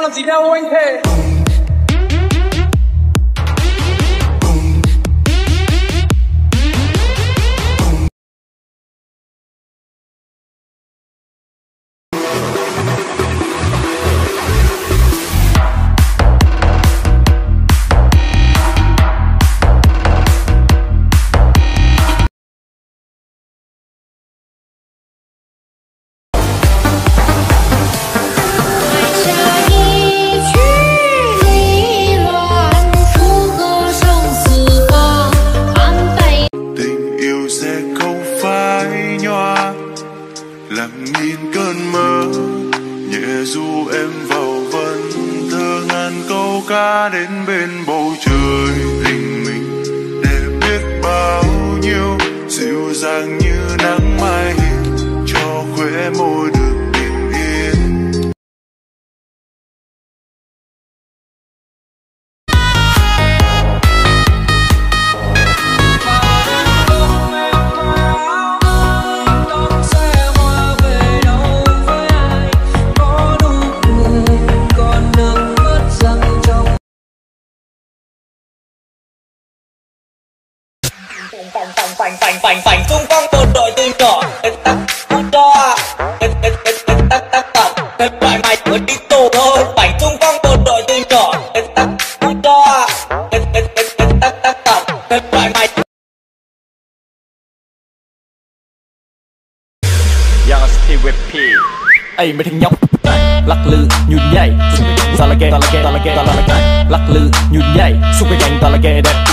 làm gì đâu anh thề. Lặng nhìn cơn mơ nhẹ du em vào vần thơ ngàn câu ca đến bên bầu trời. Tình mình để biết bao nhiêu dịu dàng như nắng mai hiền cho khóe môi được bình yên. Phành xung quanh một đội từ nhỏ cho loại mày mới đi tù thôi. Phành xung quanh một đội từ nhỏ cho loại mày. Young Steve with P. Ê mấy thằng nhóc lắc lư nhún nhảy, ta là ghe lắc lư nhún nhảy, xung quanh anh ta là ghe đẹp.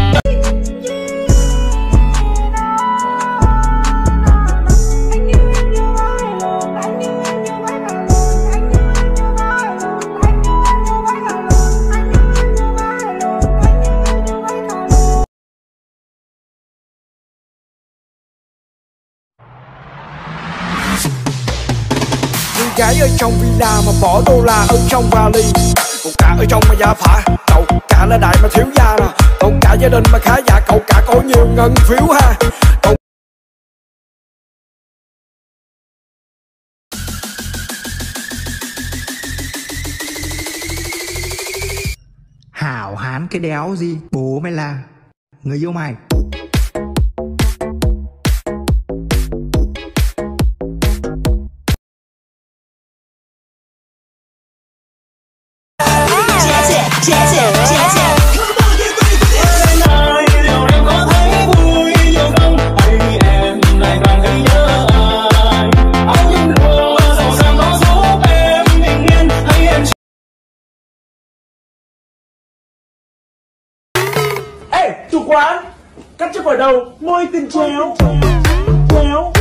Gái ở trong villa mà bỏ đô la ở trong vali. Cậu cả ở trong mà gia phả, cậu cả là đại mà thiếu gia nè. Cậu cả gia đình mà khá giả, cậu cả có nhiều ngân phiếu ha. Cậu... Hảo hán cái đéo gì, bố mày là người yêu mày. Ê, chủ quán, cắt cho khỏi đầu, môi tình chéo.